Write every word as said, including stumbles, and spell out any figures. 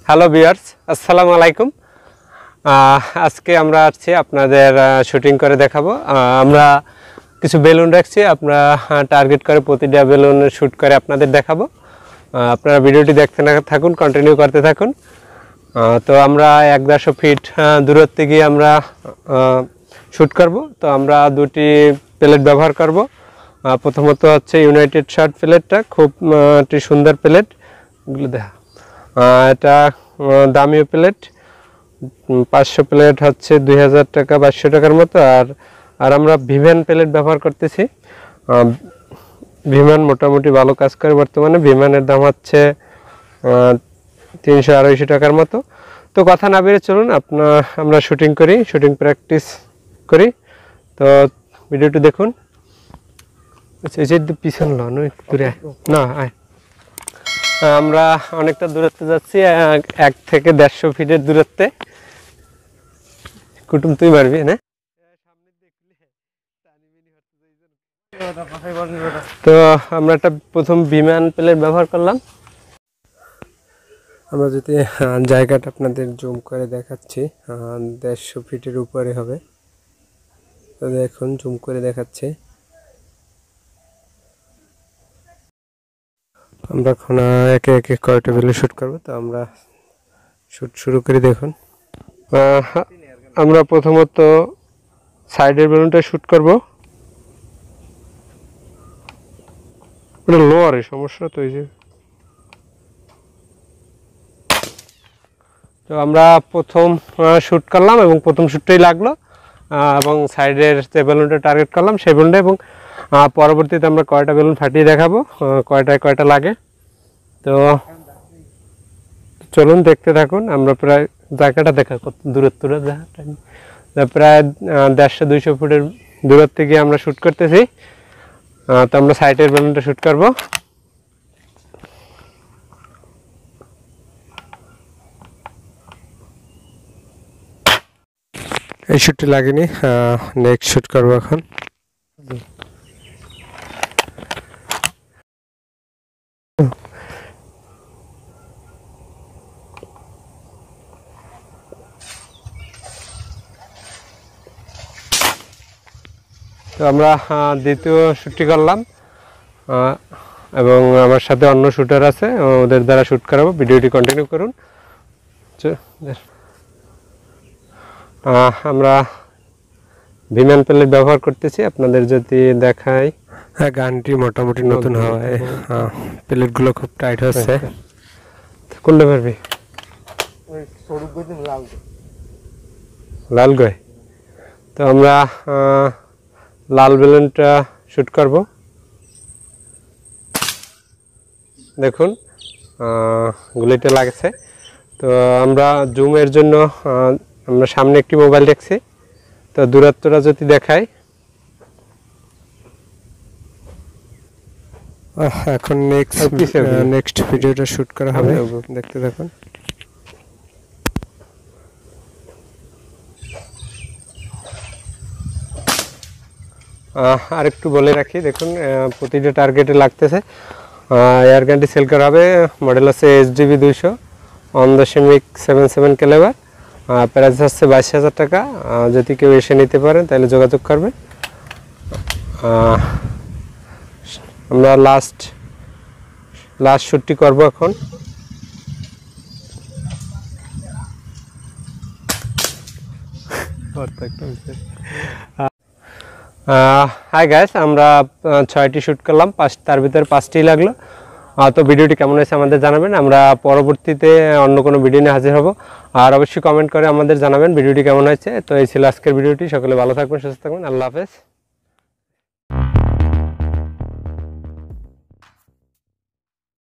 Hello viewers, আসসালামু আলাইকুম। আজকে আমরা আসছি আপনাদের শুটিং করে দেখাবো। আমরা কিছু বেলুন রাখছি, আমরা টার্গেট করে প্রতিটা বেলুন শ্যুট করে আপনাদের দেখাবো। আপনারা ভিডিওটি দেখতে থাকুন, কন্টিনিউ করতে থাকুন। তো আমরা এক দেড়শো ফিট দূরত্বে গিয়ে আমরা শ্যুট করব। তো আমরা দুটি প্লেট ব্যবহার করব। প্রথমত হচ্ছে ইউনাইটেড শার্ট প্লেটটা, খুব একটি সুন্দর প্লেট, এগুলো দেখা এটা দামি প্লেট, পাঁচশো প্লেট হচ্ছে দুই হাজার টাকা বাইশশো টাকার মতো। আর আর আমরা ভিম্যান প্লেট ব্যবহার করতেছি। ভিম্যান মোটামুটি ভালো কাজ করে বর্তমানে। ভিম্যানের দাম হচ্ছে তিনশো আড়াইশো টাকার মতো। তো কথা না বেরিয়ে চলুন আপনার আমরা শুটিং করি, শুটিং প্র্যাকটিস করি। তো ভিডিওটি দেখুন। এই যে পিছন লো দূরে না আয়, আমরা অনেকটা দূরত্বে যাচ্ছি, এক থেকে দেড়শো ফিটের দূরত্বে। কুটুম তুই মারবি না? তো আমরা একটা প্রথম বিমান প্লেট ব্যবহার করলাম। আমরা যদি জায়গাটা আপনাদের জুম করে দেখাচ্ছি, দেড়শো ফিটের উপরে হবে। তো দেখুন, জুম করে দেখাচ্ছি। আমরা এখন একে একে কয়টা বেলুন শ্যুট করবো। তো আমরা শ্যুট শুরু করি। দেখুন, আমরা প্রথমত সাইডের বেলুনটা শ্যুট করব। ওটা লোয়ারে সমস্যা তো এই যে। তো আমরা প্রথম শ্যুট করলাম এবং প্রথম শ্যুটটাই লাগলো, এবং সাইডের যে বেলুনটা টার্গেট করলাম সেই বেলুনটা, এবং পরবর্তীতে আমরা কয়টা বেলুন ফাটিয়ে দেখাবো, কয়টায় কয়টা লাগে। তো চলুন দেখতে থাকুন। আমরা প্রায় জায়গাটা দেখা কত দূরত্বটা দেখা, প্রায় দেড়শো দুইশো ফুটের দূরত্বে গিয়ে আমরা শ্যুট করতেছি। তো আমরা সাইডের বেলুনটা শ্যুট করব। এই শ্যুটটি লাগেনি, নেক্সট শ্যুট করবো এখন। তো আমরা দ্বিতীয় শ্যুটটি করলাম, এবং আমার সাথে অন্য শ্যুটার আছে, ওদের দ্বারা শ্যুট করাবো। ভিডিওটি কন্টিনিউ করুন। আমরা ভিম্যান প্লেট ব্যবহার করতেছি, আপনাদের যদি দেখাই। হ্যাঁ, গানটি মোটামুটি নতুন হওয়ায় প্লেটগুলো খুব টাইট হচ্ছে। কোনটা পারবি? লাল গয়। তো আমরা লাল বেলুনটা শ্যুট করব। দেখুন, গুলিটা লাগছে। তো আমরা জুমের জন্য আমরা সামনে একটি মোবাইল দেখছি। তো দূরত্বটা যদি দেখাই, এখন নেক্সট নেক্সট ভিডিওটা শ্যুট করা হবে, দেখতে থাকুন। আরেকটু বলে রাখি, দেখুন প্রতিটা টার্গেটে লাগতেছে। এয়ার গানটি সেল করা হবে, মডেল আছে এইচ ডি বি দুইশো, ওয়ান দশমিক সেভেন সেভেন ক্যালিবার। প্রাইস হচ্ছে বাইশ হাজার টাকা। যদি কেউ এসে নিতে পারেন তাহলে যোগাযোগ করবেন। আমরা লাস্ট লাস্ট শ্যুটটি করব এখন। হাই গাইস, আমরা ছয়টি শ্যুট করলাম, পাঁচ তার ভিতরে পাঁচটি লাগলো। তো ভিডিওটি কেমন হয়েছে আমাদের জানাবেন। আমরা পরবর্তীতে অন্য কোনো ভিডিও নিয়ে হাজির হব। আর অবশ্যই কমেন্ট করে আমাদের জানাবেন ভিডিওটি কেমন হয়েছে। তো এই ছিল আজকের ভিডিওটি। সকলে ভালো থাকবেন, সুস্থ থাকবেন। আল্লাহ হাফেজ।